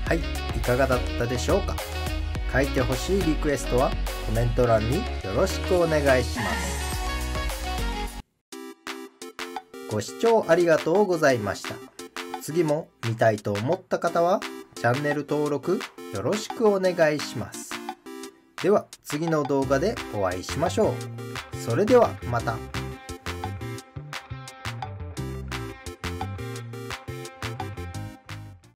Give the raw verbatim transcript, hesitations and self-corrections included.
はい、いかがだったでしょうか。書いてほしいリクエストはコメント欄によろしくお願いします。ご視聴ありがとうございました。次も見たいと思った方はチャンネル登録よろしくお願いします。では次の動画でお会いしましょう。それではまた。